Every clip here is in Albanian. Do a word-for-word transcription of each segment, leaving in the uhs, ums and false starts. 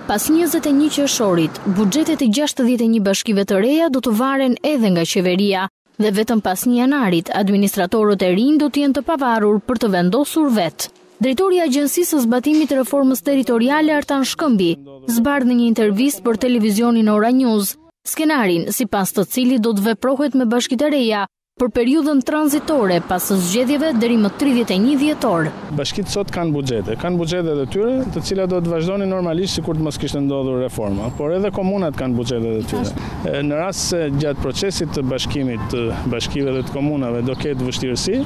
Pas njëzet e një qershorit, buxhetet e gjashtëdhjetë e një bashkive të reja do të varen edhe nga qeveria dhe vetëm pas një janarit, administratorët e rinj do të jenë të pavarur për të vendosur vetë. Drejtori i Agjencisë së Zbatimit të Reformës Territoriale Artan Shkëmbi zbardh në një intervistë për televizionin Ora News skenarin sipas të cilit do të veprohet me bashkitë e reja për periudhën tranzitore pas së zgjedhjeve deri më tridhjetë e një dhjetor. Bashkitë sot kanë buxhete, kanë buxhetet e tyre, të cilat do të vazhdonin normalisht sikur të mos kishte ndodhur reforma, por edhe komunat kanë buxhetet e tyre. Në rast se gjatë procesit të bashkimit të bashkive dhe të komunave do ketë vështirësi,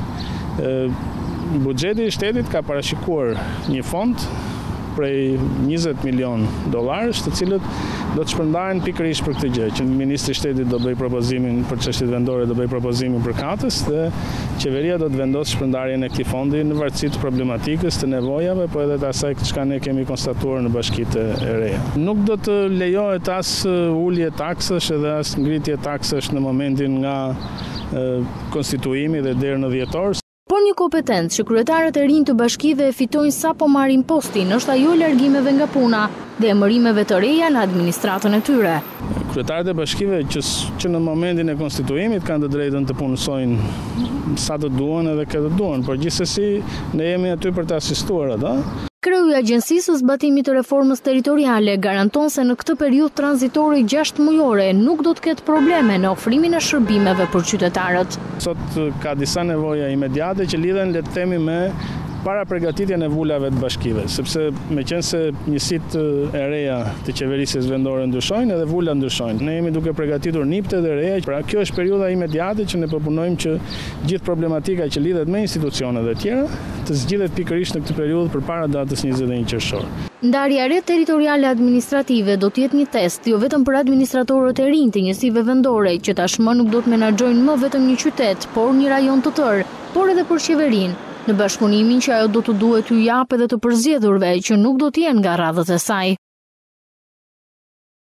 buxheti i shtetit ka parashikuar një fond prej njëzet milion dollarësh, të cilët do të shpërndahen pikërisht për këtë gjë, që ministri i shtetit do bëj propozimin për çështjet vendore, do bëj propozimin për katës dhe qeveria do të vendosë shpërndarjen e këtij fondi në varësi të problematikës, të nevojave, po edhe të asaj çka ne kemi konstatuar në bashkitë e reja. Nuk do të lejohet as ulje taksësh edhe as ngritje taksësh në momentin nga konstituimi dhe deri në dhjetor. Por një kompetencë që kryetarët e rinj të bashkive e fitojnë sapo marrin postin është ajo largimeve nga puna dhe emërimeve të reja në administratën e tyre. Kryetarët e bashkive që, që në momentin e konstituimit kanë të drejtën të punësojnë sa të duan edhe këtë duan, por gjithsesi ne jemi aty për të asistuar ata. Kreu i Agjencisë së Zbatimit të Reformës Territoriale garanton se në këtë periudhë tranzitore gjashtë mujore nuk do të ketë probleme në ofrimin e shërbimeve për qytetarët. Sot ka disa nevoja imediate që lidhen, le të themi, me para përgatitjen e vulave të bashkive, sepse meqense se njësitë e reja të qeverisjes vendore ndryshojnë edhe vula ndryshojnë. Ne jemi duke përgatitur niptet e reja, pra kjo është periudha imediate që ne përpunojmë që gjithë problematika që lidhet me institucionet dhe tjera të zgjidhet pikërisht në këtë periudhë përpara datës njëzet e një qershor. Ndarja e re territoriale administrative do të jetë një test jo vetëm për administratorët e rinj të njësive vendore që tashmë nuk do të menaxhojnë më vetëm një qytet, por një rajon të tërë, por edhe për qeverinë, në bashkëpunimin që ajo do të duhet t'u japë edhe të përzgjedhurve që nuk do të jenë nga radhët e saj.